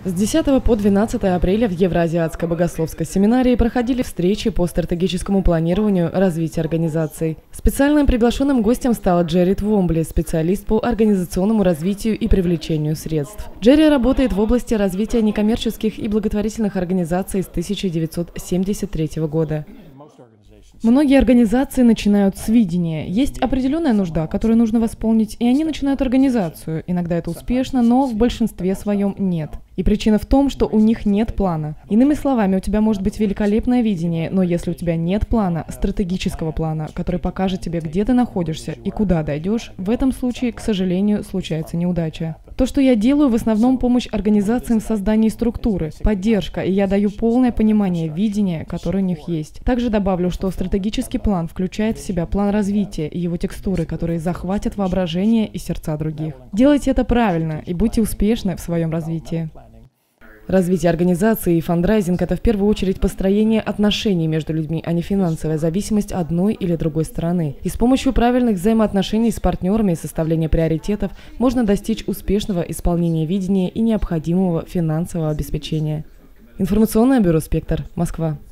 С 10 по 12 апреля в Евразиатской богословской семинарии проходили встречи по стратегическому планированию развития организаций. Специальным приглашенным гостем стала Джерри Твомбли, специалист по организационному развитию и привлечению средств. Джерри работает в области развития некоммерческих и благотворительных организаций с 1973 года. Многие организации начинают с видения. Есть определенная нужда, которую нужно восполнить, и они начинают организацию. Иногда это успешно, но в большинстве своем нет. И причина в том, что у них нет плана. Иными словами, у тебя может быть великолепное видение, но если у тебя нет плана, стратегического плана, который покажет тебе, где ты находишься и куда дойдешь, в этом случае, к сожалению, случается неудача. То, что я делаю, в основном помощь организациям в создании структуры, поддержка, и я даю полное понимание видения, которое у них есть. Также добавлю, что стратегический план включает в себя план развития и его текстуры, которые захватят воображение и сердца других. Делайте это правильно и будьте успешны в своем развитии. Развитие организации и фандрайзинг – это в первую очередь построение отношений между людьми, а не финансовая зависимость одной или другой стороны. И с помощью правильных взаимоотношений с партнерами и составления приоритетов можно достичь успешного исполнения видения и необходимого финансового обеспечения. Информационное бюро «Спектр», Москва.